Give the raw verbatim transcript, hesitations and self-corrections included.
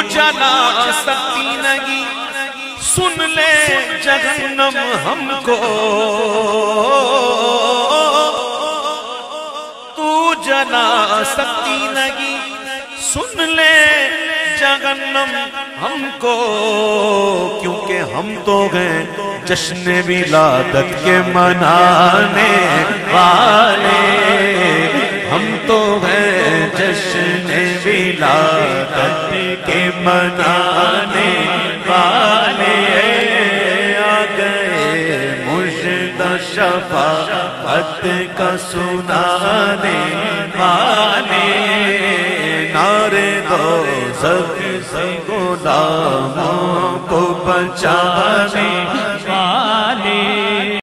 जला सकती नहीं, सुन ले जहन्नम हमको, तू जला सकती नहीं, सुन ले जहन्नम हमको, क्योंकि हम तो गए जश्न विलादत के मनाने वाले, हम तो गए जश्न विलादत के मनाने वाले, आ गए मुर्शिदा शफाअत का सुनाने वाले, नारे दो सब से गुलामों को बचाने